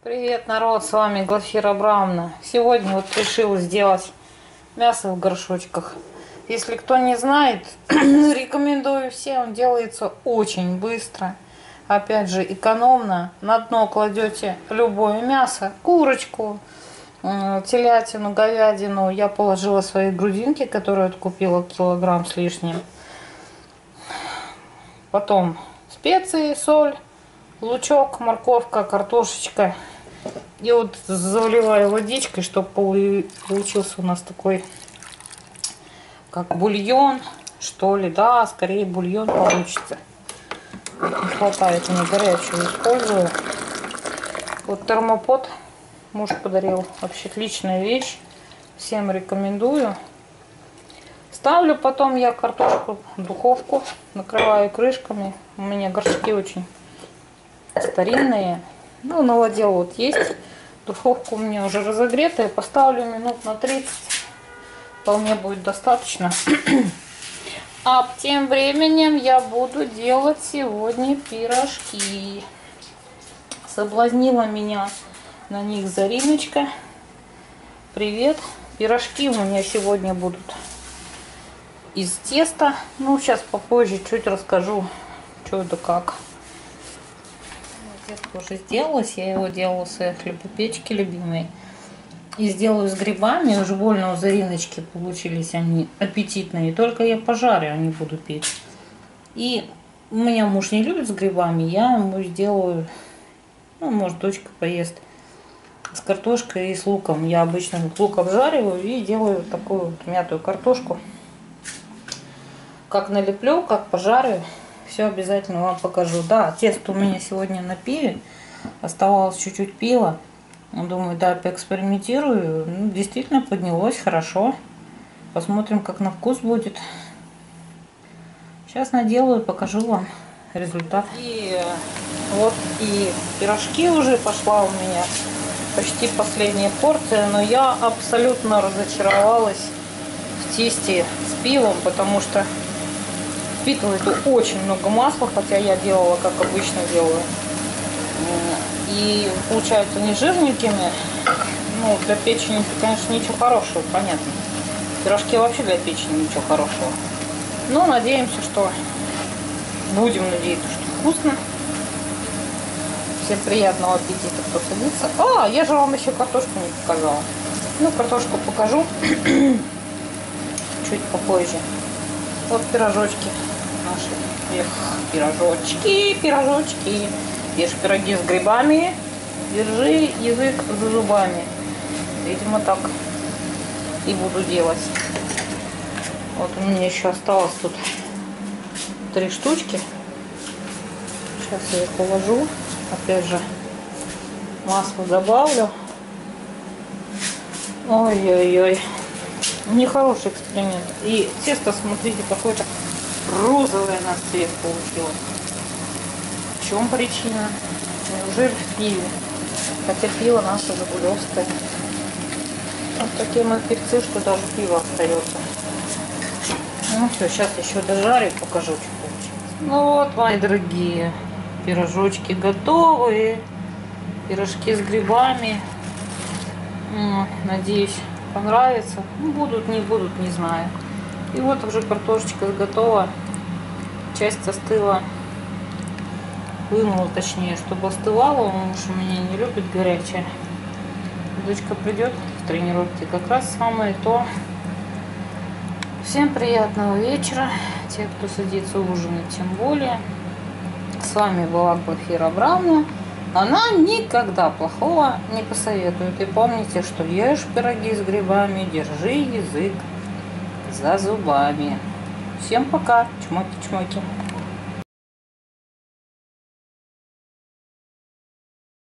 Привет, народ, с вами Глафира Абрамовна. Сегодня вот решила сделать мясо в горшочках. Если кто не знает, рекомендую всем. Делается очень быстро. Опять же, экономно. На дно кладете любое мясо, курочку, телятину, говядину. Я положила свои грудинки, которые откупила килограмм с лишним. Потом специи, соль, лучок, морковка, картошечка. И вот заливаю водичкой, чтобы получился у нас такой, как бульон, что ли. Да, скорее бульон получится. Не хватает мне горячего, использую. Вот термопод муж подарил. Вообще отличная вещь. Всем рекомендую. Ставлю потом я картошку в духовку, накрываю крышками. У меня горшки очень старинные. Ну, новодел вот есть. Духовка у меня уже разогретая. Поставлю минут на 30. Вполне будет достаточно. А тем временем я буду делать сегодня пирожки. Соблазнила меня на них Зариночка. Привет. Пирожки у меня сегодня будут из теста. Ну, сейчас попозже чуть расскажу, что это как. Тесто уже сделалось, я его делала в своей хлебопечке любимой. И сделаю с грибами, уж больно у Зариночки получились они аппетитные. Только я пожарю, а не буду печь. И у меня муж не любит с грибами, я ему сделаю, ну, может, дочка поест, с картошкой и с луком. Я обычно лук обжариваю и делаю такую вот мятую картошку. Как налеплю, как пожарю. Все обязательно вам покажу. Да, тесто у меня сегодня на пиве. Оставалось чуть-чуть пива. Думаю, да, поэкспериментирую. Ну, действительно поднялось хорошо. Посмотрим, как на вкус будет. Сейчас наделаю, покажу вам результат. И вот и пирожки уже пошла у меня. Почти последняя порция. Но я абсолютно разочаровалась в тесте с пивом, потому что впитывает очень много масла, хотя я делала, как обычно делаю. И получаются не жирненькими. Ну, для печени, конечно, ничего хорошего, понятно. Пирожки вообще для печени ничего хорошего. Но надеемся, что будем надеяться, что вкусно. Всем приятного аппетита, кто садится. А, я же вам еще картошку не показала. Ну, картошку покажу чуть попозже. Вот пирожочки наши. Эх, пирожочки. Ешь пироги с грибами, держи язык за зубами. Видимо, так и буду делать. Вот у меня еще осталось тут 3 штучки. Сейчас я их положу. Опять же, масло добавлю. Ой-ой-ой. Нехороший эксперимент. И тесто, смотрите, какое-то розовое на цвет получилось. В чем причина? Неужели в пиве? Хотя пиво наше жигулевское. Вот такие мы перцы, что даже пиво остается. Ну все, сейчас еще дожарю, покажу, что получилось. Ну вот, мои дорогие, пирожочки готовы. Пирожки с грибами. Надеюсь, понравится. Ну, будут, не будут, не знаю. И вот уже картошечка готова. Часть остыла. Вымыла, точнее, чтобы остывала. Муж у меня не любит горячее. Дочка придет в тренировке, как раз самое то. Всем приятного вечера. Те, кто садится ужинать, тем более. С вами была Глафира Абрамовна. Она никогда плохого не посоветует. И помните, что ешь пироги с грибами, держи язык за зубами. Всем пока. Чмоки-чмоки.